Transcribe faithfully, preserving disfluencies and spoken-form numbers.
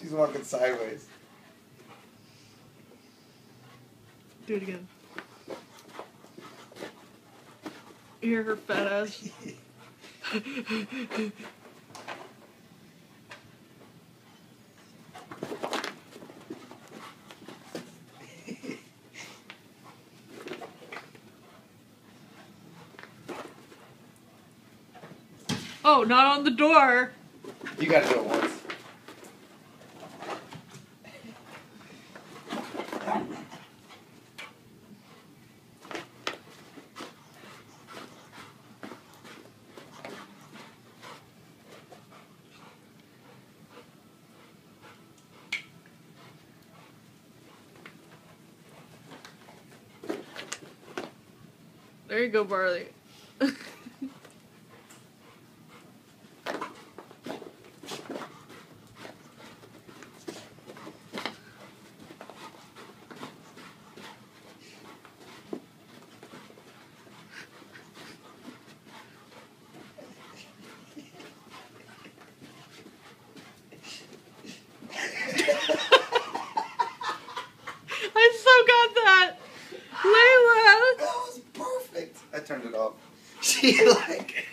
He's walking sideways. Do it again. You hear her fat ass. Oh, not on the door. You gotta do it once. There you go, Barley. I so got that! Layla! That was perfect! I turned it off. She like...